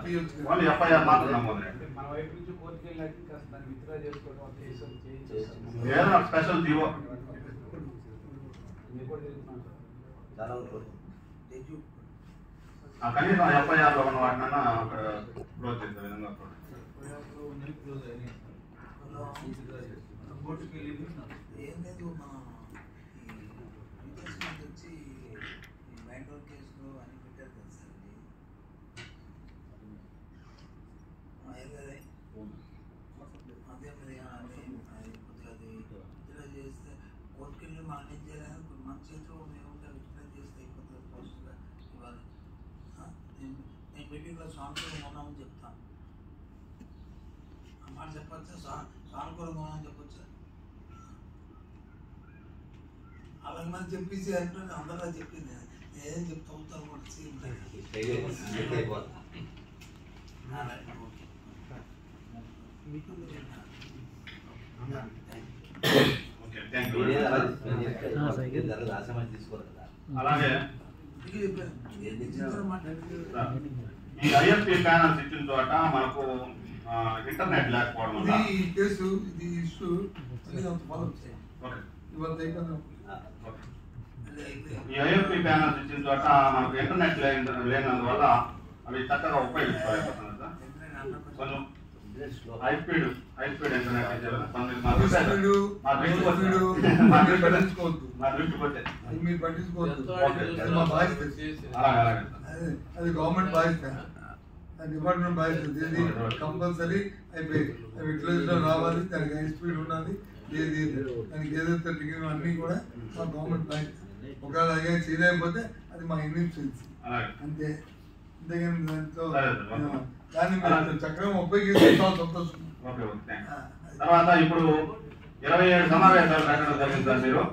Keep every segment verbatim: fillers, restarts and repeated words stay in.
వాళ్ళు ఎఫ్ఐఆర్ మాత్రం నమోదు మన వైపు నుంచి కోర్టుకి వెళ్ళాక కాస్త దాన్ని విత్డ్రా చేసుకోవడం చేయించేస్తాం. ఏదైనా స్పెషల్ జీవో కనీసం ఎఫ్ఐఆర్ లో ఉన్న వాటినన్నా అక్కడ క్లోజ్ చేసే విధంగా కోర్టుకి వెళ్ళి ఏం లేదు మనం వచ్చి బెంగళూరు కేసులో అని పెట్టారు కదా సార్ అదే మరి కొద్దిగా అది విత్డ్రా చేస్తే కోర్టుకి వెళ్ళి మనం ఏం చేయాలని మన చేతిలో ఏముంటే విత్డ్రా చేస్తే అయిపోతుంది పోస్టుగా ఇవ్వాలి. నేను నేను మీటింగ్లో సానుకూలంగా ఉన్నామని చెప్తాను. ఆ మాట చెప్పచ్చా? సా సానుకూలంగా ఉన్నామని చెప్పొచ్చా? అలాగే మనం చెప్పేసి అంటే అందరూ చెప్పింది నేనేం చెప్తా అవుతాను కూడా అలాగే ఈ ఐఎస్పీ ప్యానల్స్ ఇచ్చిన చోట మనకు ఇంటర్నెట్ లేకపోవడం వల్ల ఈ కేసు ఇది ఇష్యూ ఈ ఐఎస్పీ ప్యానల్స్ ఇచ్చిన చోట మనకు ఇంటర్నెట్ లేనందువల్ల అవి చక్కగా ఉపయోగించుకోలేకపోతున్నారు సార్. కొంచెం high speed high speed internet మీరు పట్టించుకోవద్దు. అది గవర్నమెంట్ బాధ్యత, డిపార్ట్మెంట్ బాధ్యత. ఇది కంపల్సరీ అయిపోయి అవి యూటిలైజేషన్ రావాలి, దానికి హై స్పీడ్ ఉండాలి. ఏది దానికి ఏదైతే టికెట్ అన్నీ కూడా మా గవర్నమెంట్ బాధ్యత. ఒకవేళ అయ్యా చేయలేకపోతే అది మా ఇన్ఫ్లుయెన్స్ అంతే. అంతేగాని దాంతో దాన్ని మీరు చక్రం ఉపయోగిస్తే సంతోషం. తర్వాత ఇప్పుడు ఇరవై ఏడు సమావేశాలు పెట్టడం జరిగింది సార్. మీరు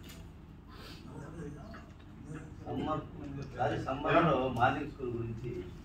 సమ్మర్ సమ్మర్లో మార్నింగ్ స్కూల్ గురించి